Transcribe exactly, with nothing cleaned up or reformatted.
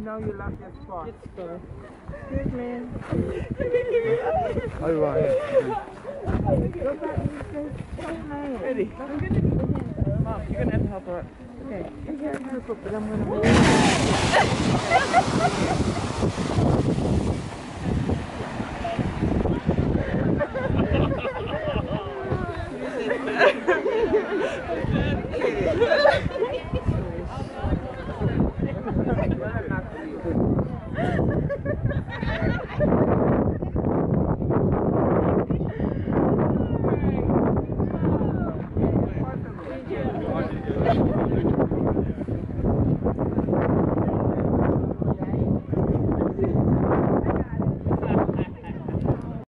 know you love your spot. Get stir. Excuse me. All right. Go back and say, hey, Ready? I'm gonna need the hand. Mom, you're gonna have to help her. Okay, I can't help it, but I'm gonna move.